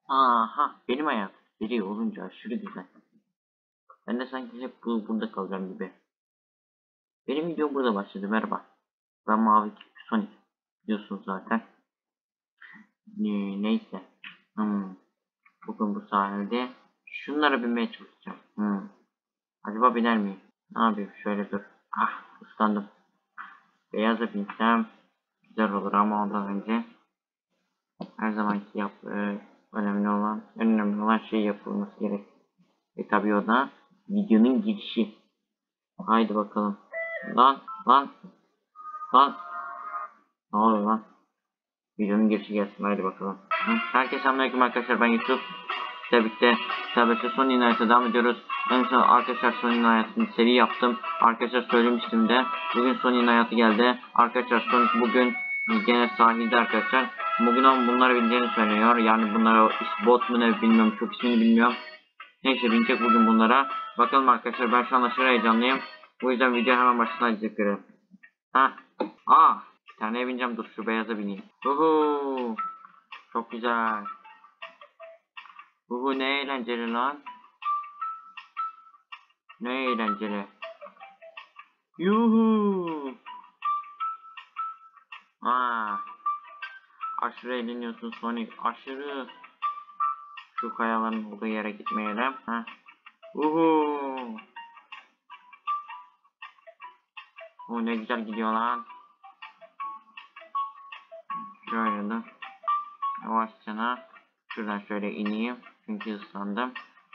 Aha benim ayağım. Biri olunca aşırı güzel. Ben de sanki hep burada kalacağım gibi. Benim videom burada başladı. Merhaba. Ben Mavi Sonic. Biliyorsunuz zaten. Neyse. Bugün bu sahilde şunlara binmeye çalışacağım. Acaba biner miyim? Ne yapayım? Şöyle dur. Ah ıslandım. Beyaza binsem güzel olur ama ondan önce her zamanki önemli olan şey yapılması gerek. Tabii o da videonun girişi. Haydi bakalım. Lan lan lan. Ne oluyor lan? Videonun girişi gelsin. Haydi bakalım. Herkese selamünaleyküm arkadaşlar. Ben Yusuf. Tabii ki Sony'nin hayatına devam ediyoruz. En son arkadaşlar Sony'nin hayatını seri yaptım. Arkadaşlar söylemiştim de. Bugün Sony'nin hayatı geldi. Arkadaşlar Sonic bugün gene sahilde arkadaşlar. Bugün ama bunlara bineceğini söylüyor. Yani bunlara bot mu ne bilmiyorum. Çok ismini bilmiyorum. Neyse binecek bugün bunlara. Bakalım arkadaşlar ben şu an aşırı heyecanlıyım. Bu yüzden video hemen başına izleyelim. Bir taneye bineceğim, dur şu beyaza bineyim. Uhu. Çok güzel. Uhu ne eğlenceli lan. Ne eğlenceli. Yuhu. Aşırı eğleniyorsun Sonic. Aşırı. Şu kayaların olduğu yere gitmeyelim. Uhu. O ne güzel gidiyor lan. Şöyle de. Yavaşça. Şuradan şöyle ineyim. Çünkü ıslandım.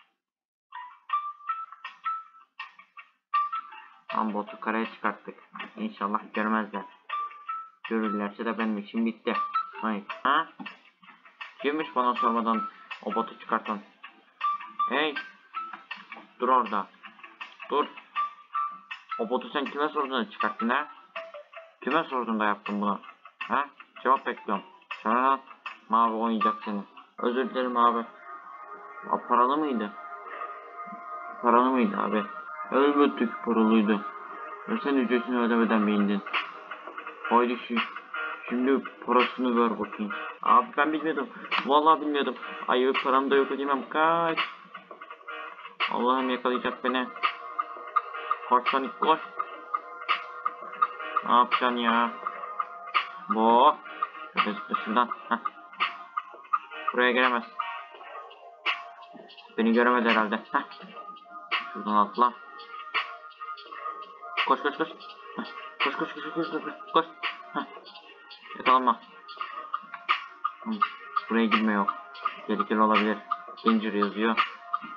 Tam botu karaya çıkarttık. İnşallah görmezler. Görürlerse de benim için bitti. Hayır. Kimmiş bana sormadan o botu çıkartan? Hey. Dur orada. Dur. O botu sen kime sordun da çıkarttın ha? Kime sordun da yaptın bunu? Cevap bekliyorum. Sana mavi oynayacak seni. Özür dilerim abi. Paralı mıydı? Paralı mıydı abi? Elbette ki paralıydı. Ve sen ücretini ödemeden mi indin? Haydi şimdi parasını ver bakayım. Abi ben bilmiyordum. Vallahi bilmiyordum. Ay param da yok ödemem. Kaç. Allah'ım yakalayacak beni. Koş lan koş. Ne yapacaksın ya? Şöyle zıpla şuradan. Buraya giremez. Beni göremedi herhalde. Şuradan atla. Koş. Koş. Yakalanma. Buraya girme yok. Tehlikeli olabilir. Danger yazıyor.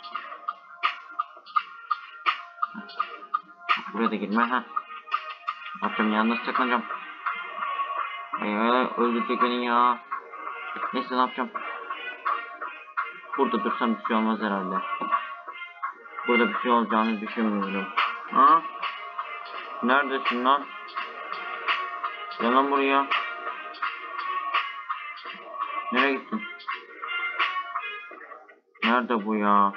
Buraya da girme. Bakıyorum ya, nasıl saklanacağım? Öldürecek beni ya. Neyse ne yapacağım? Burada dursam bir şey olmaz herhalde. Burada bir şey olacağını düşünmüyorum. Neredesin lan? Gel lan buraya. Nereye gittin? Nerede bu ya?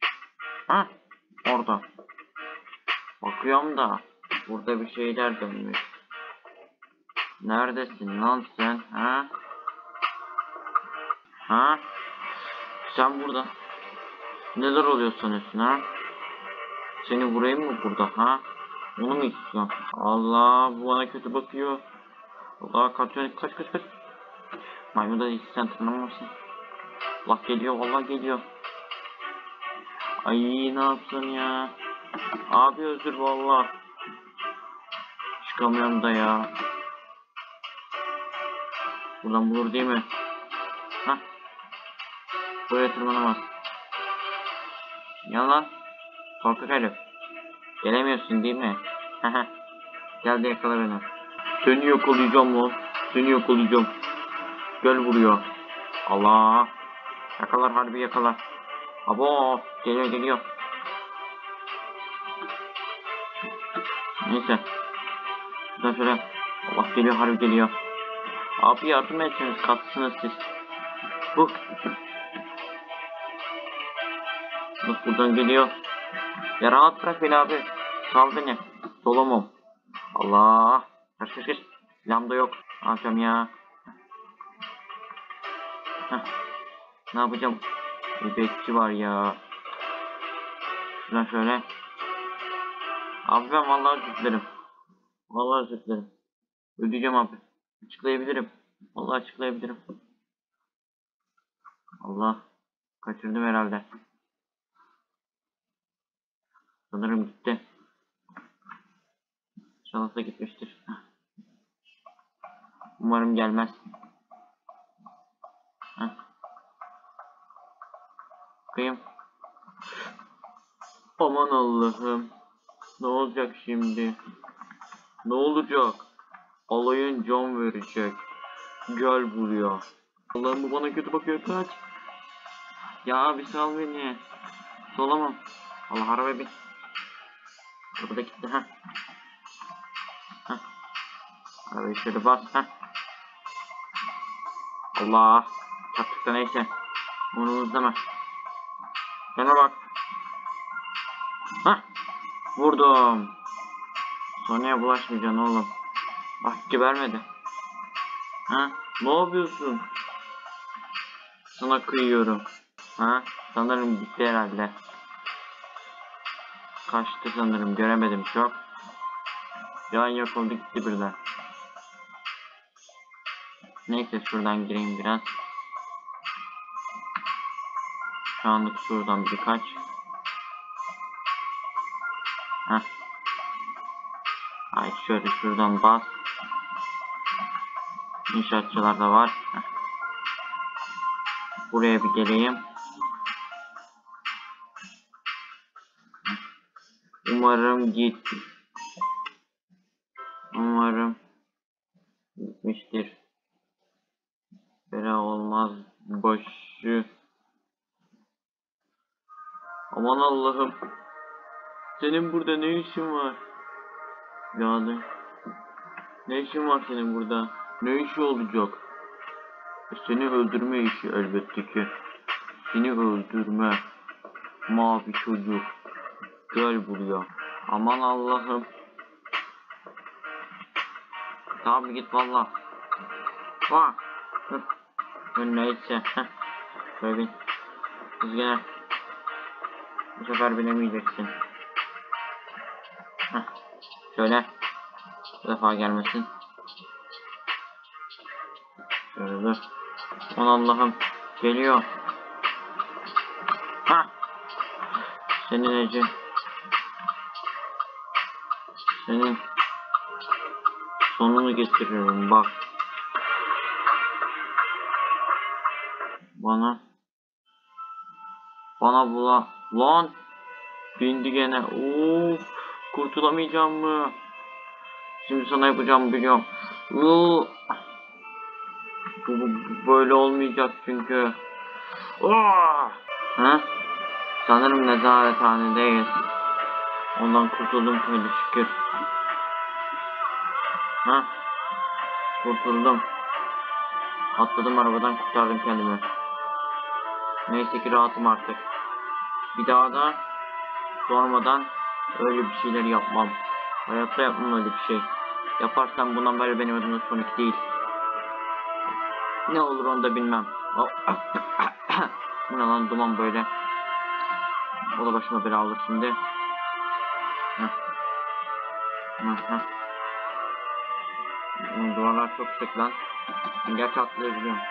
Orada. Bakıyorum da burada bir şeyler dönmüş. Neredesin lan sen? Sen burada. Neler oluyor sanıyorsun Seni vurayım mı burada Onu mu istiyorsun? Allah bu bana kötü bakıyor. Allah kaç. Maymun da hiç sen tanımazsın. Allah geliyor vallahi geliyor. Ay ne yapsın ya? Abi özür vallahi. Çıkamıyorum da ya. Buradan bulur değil mi? Buraya tırmanamaz. Yalan. Korkak herif. Gelemiyorsun değil mi? Gel de yakala beni. Seni yakalayacağım lan. Seni yakalayacağım. Gel buraya. Allah. Yakalar harbi yakalar. Abo. Geliyor. Neyse. Şuradan şöyle. Allah geliyor harbi geliyor. Abi yardım etseniz katsınız siz. Bak buradan geliyor. Ya rahat bırak beni abi. Sal beni. Dolamam. Allah. Kaç. Silahım da yok. Ne yapacağım ya? Ne yapacağım? Bekçi var ya. Şuradan şöyle. Abi ben vallahi özür dilerim. Vallahi özür dilerim. Ödeyeceğim abi. Açıklayabilirim. Vallahi açıklayabilirim. Allah. Kaçırdım herhalde. Sanırım gitti. İnşallah da gitmiştir. Umarım gelmez. Heh. Bakayım. Aman Allah'ım. Ne olacak şimdi? Ne olacak? Alayın can verecek. Gel buraya. Allah'ım bu bana kötü bakıyor, kaç. Ya bir sal beni. Solamam. Allah arabaya bin. Araba da gitti ha. Heh. Arabayı şöyle bas ha. Allah. Çattık da neyse. Onu izleme. Sana bak. Hah. Vurdum. Sonraya bulaşmayacaksın oğlum. Bak gebermedi. Ha? Ne yapıyorsun? Sana kıyıyorum. Ha? Sanırım gitti herhalde. Kaçtı sanırım. Göremedim çok. Can yakıldı gitti birden. Neyse şuradan gireyim biraz. Şu anlık şuradan birkaç. Heh. Ay şöyle şuradan bas. İnşaatçılar da var. Heh. Buraya bir geleyim. Umarım git. Umarım gitmiştir. Bela olmaz başı. Aman Allah'ım. Senin burada ne işin var? Yani ne işin var senin burada? Ne işi olacak? Seni öldürme işi elbette ki. Seni öldürme. Mavi çocuk. Gel buraya. Aman Allah'ım. Tamam git valla. Vah. Neyse. Böyle bin. Kız gene. Bu sefer binemeyeceksin. Şöyle. Bu defa gelmesin. Şöyle dur. Aman Allah'ım. Geliyor. Ha. Senin Ece. Senin sonunu getiriyorum bak. Bana bula. Lan. Bindi gene. Of. Kurtulamayacağım mı? Şimdi sana yapacağım biliyorum. Bu böyle olmayacak çünkü. Oh! Ha? Sanırım nezarethanedeyiz. Ondan kurtuldum çok şükür. Ha? Kurtuldum. Atladım arabadan kurtardım kendimi. Neyse ki rahatım artık. Bir daha da sormadan öyle bir şeyler yapmam. Hayatta yapmam öyle bir şey. Yaparsam bundan böyle benim adım Sonic değil. Ne olur onu da bilmem. Bu ne lan duman böyle. O da başıma bela olur şimdi. Duvarlar çok sık lan. Gerçi atlayabiliyorum.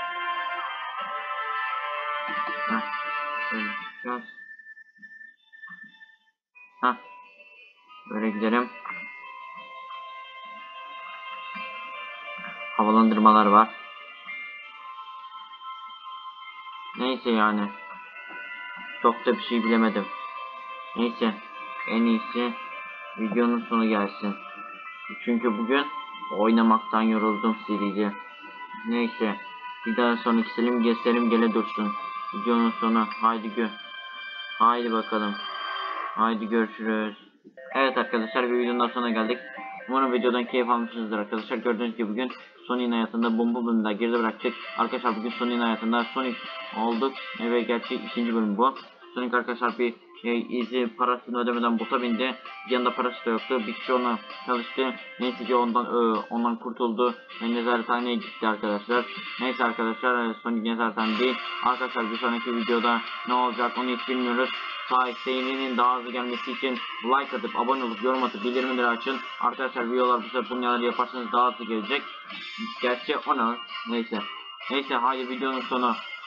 Böyle çıkacağız. Böyle gidelim. Havalandırmalar var. Neyse yani. Çok da bir şey bilemedim. Neyse. En iyisi videonun sonu gelsin. Çünkü bugün oynamaktan yoruldum serice. Neyse. Bir daha sonraki selim gösterim gele dursun. Videonun sonu. Haydi bakalım. Haydi görüşürüz. Evet arkadaşlar bir videonun sonuna geldik. Umarım videodan keyif almışsınızdır arkadaşlar. Gördüğünüz gibi bugün Sonic'in hayatında bomba bölümünde geride bırakacak. Arkadaşlar bugün Sonic'in hayatında Sonic olduk. Ve gerçi ikinci bölüm bu. Sonic arkadaşlar bir izi parasını ödemeden bota bindi. Yanında parası da yoktu. Bir kişi ona çalıştı. Neyse ki ondan kurtuldu. Ve nezarethaneye gitti arkadaşlar. Neyse arkadaşlar Sonic nezarethanede değil. Arkadaşlar bir sonraki videoda ne olacak onu hiç bilmiyoruz. Serinin daha hızlı gelmesi için like atıp abone olup yorum atıp bildirimleri açın. Arkadaşlar videolar bu sefer bunları yaparsanız daha hızlı gelecek. Gerçi ona neyse. Neyse haydi videonun sonu.